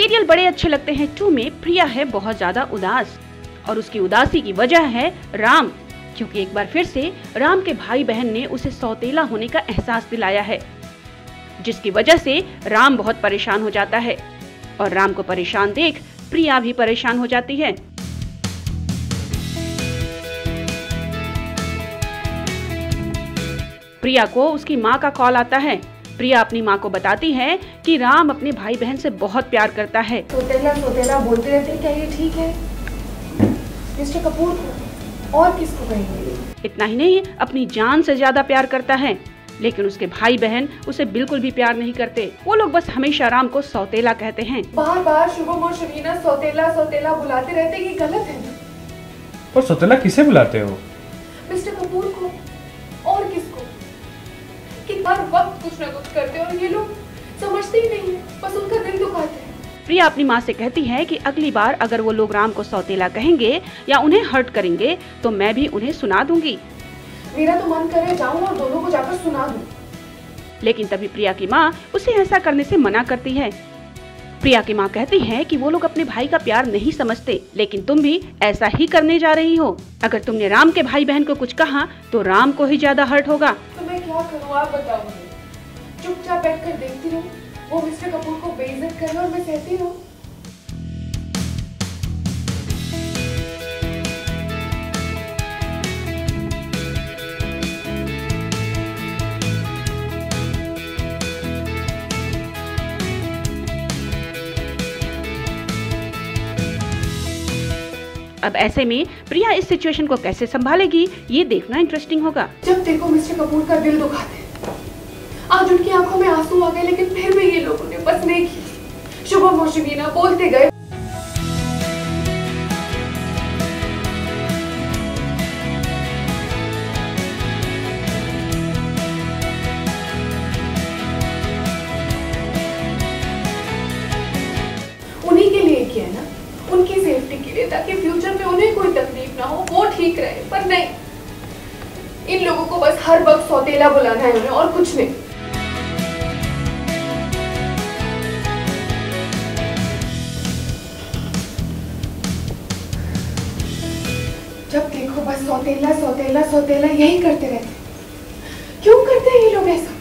Serial बड़े अच्छे लगते हैं 2 में प्रिया है बहुत ज्यादा उदास और उसकी उदासी की वजह है राम, क्योंकि एक बार फिर से राम के भाई बहन ने उसे सौतेला होने का एहसास दिलाया है, जिसकी वजह से राम बहुत परेशान हो जाता है और राम को परेशान देख प्रिया भी परेशान हो जाती है। प्रिया को उसकी माँ का कॉल आता है। प्रिया अपनी माँ को बताती है कि राम अपने भाई बहन से बहुत प्यार करता है। सौतेला सौतेला बोलते रहते हैं, क्या ये ठीक है? मिस्टर कपूर को और किसको कहेंगे? इतना ही नहीं, अपनी जान से ज्यादा प्यार करता है, लेकिन उसके भाई बहन उसे बिल्कुल भी प्यार नहीं करते। वो लोग बस हमेशा राम को सौतेला कहते हैं। बार बार शुभम और शमीना सौतेला सौतेला बुलाते रहते, ये गलत है ना? पर सौतेला किसे बुलाते हो? मिस्टर कपूर को और किसको? कि हर वक्त कुछ ना कुछ करते और ये लोग समझते ही नहीं है, बस उनका दिल दुखाते हैं। प्रिया अपनी माँ से कहती है कि अगली बार अगर वो लोग राम को सौतेला कहेंगे या उन्हें हर्ट करेंगे तो मैं भी उन्हें सुना दूंगी। मेरा तो मन करे जाऊं और दोनों को जाकर सुना दूं। लेकिन तभी प्रिया की माँ उसे ऐसा करने से मना करती है। प्रिया की माँ कहती है कि वो लोग अपने भाई का प्यार नहीं समझते, लेकिन तुम भी ऐसा ही करने जा रही हो। अगर तुमने राम के भाई बहन को कुछ कहा तो राम को ही ज्यादा हर्ट होगा। तो मैं क्या करूँ, आप बताओ मुझे? चुपचाप बैठकर देखती रहूं, वो मिस्टर कपूर को बेइज्जत करे और मैं सहती रहूं? अब ऐसे में प्रिया इस सिचुएशन को कैसे संभालेगी, ये देखना इंटरेस्टिंग होगा। जब देखो मिस्टर कपूर का दिल दुखाते हैं। आज उनकी आंखों में आंसू आ गए, लेकिन फिर भी ये लोगों ने बस नहीं की। शुभम और शमीना बोलते गए। उन्हीं के लिए किया ना, उनकी सेफ्टी के लिए, ताकि फ्यूचर में उन्हें कोई तकलीफ ना हो, वो ठीक रहे। पर नहीं, इन लोगों को बस हर वक्त सौतेला बुलाना है उन्हें, और कुछ नहीं। जब देखो बस सौतेला सौतेला सौतेला यही करते रहते। क्यों करते हैं ये लोग ऐसा?